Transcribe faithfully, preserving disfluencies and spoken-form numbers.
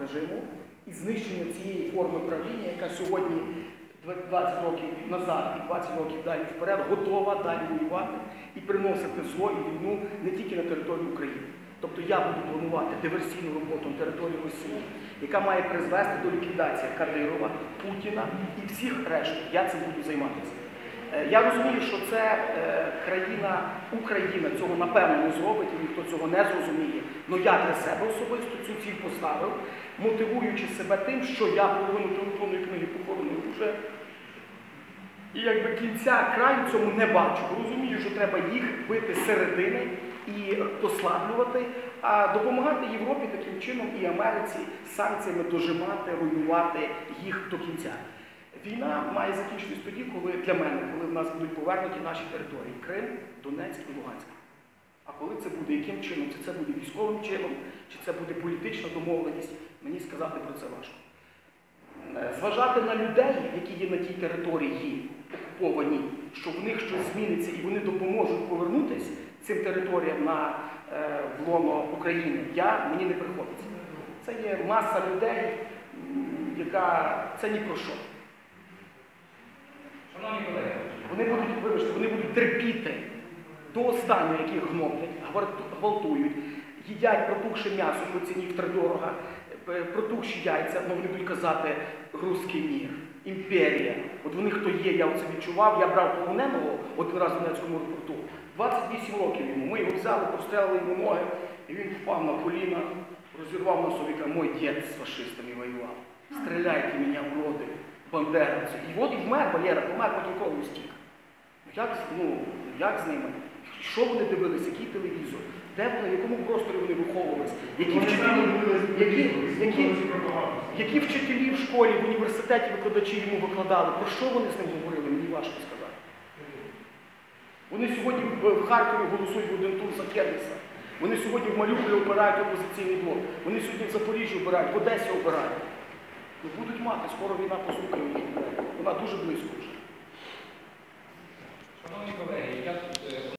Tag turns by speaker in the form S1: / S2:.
S1: режиму і знищення цієї форми правління, яка сьогодні двадцять років назад і двадцять років далі вперед готова далі воювати і приносити зло і війну не тільки на територію України. Тобто я буду планувати диверсійну роботу на території Росії, яка має призвести до ліквідації Кадирова, Путіна і всіх решт. Я цим буду займатися. Я розумію, що це країна, Україна цього напевно не зробить, і ніхто цього не зрозуміє. Але я для себе особисто цю ціль поставив, мотивуючи себе тим, що я половину телефонної книги походив вже. І якби кінця краю цьому не бачу. Розумію, що треба їх бити з середини і послаблювати, а допомагати Європі таким чином і Америці санкціями дожимати, руйнувати їх до кінця. Війна має закінчитись тоді, коли для мене, коли в нас будуть повернуті наші території – Крим, Донецьк і Луганськ. А коли це буде, яким чином, чи це буде військовим чином, чи це буде політична домовленість, мені сказати про це важко. Зважати на людей, які є на тій території окуповані, що в них щось зміниться і вони допоможуть повернутися цим територіям на е, в лоно України, я, мені не приходиться. Це є маса людей, яка це ні про що.
S2: Шановні колеги,
S1: вони будуть, вибачте, вони будуть терпіти до останнього, яких гноблять, гвалтують, їдять протухше м'ясо по ціні втридорога, протухші яйця, але вони будуть казати «русський мір», «імперія». От вони хто є, я оце відчував, я брав полоненого один раз в Донецькому аеропорту, двадцять вісім років йому, ми його взяли, прострелили йому ноги, і він впав на коліна, розірвав носовіка, «мой дід з фашистами воював, стріляйте мене в роди, бандеровці». І от і вмер, Валера, помер, потім кров'ю стік. Як, ну, як з ними? Що вони дивилися, який телевізор? Де вони, в якому просторі вони виховувалися? Які вчителі, які, які, які вчителі в школі, в університеті викладачі йому викладали? Про що вони з ним говорили? Мені важко сказати. Вони сьогодні в Харкові голосують в один тур за Кернеса. Вони сьогодні в Маріуполі обирають опозиційний блок. Вони сьогодні в Запоріжжі обирають, в Одесі обирають. Ну, будуть мати, скоро війна постукає їх. Вона дуже близько вже.
S2: шановні колеги, я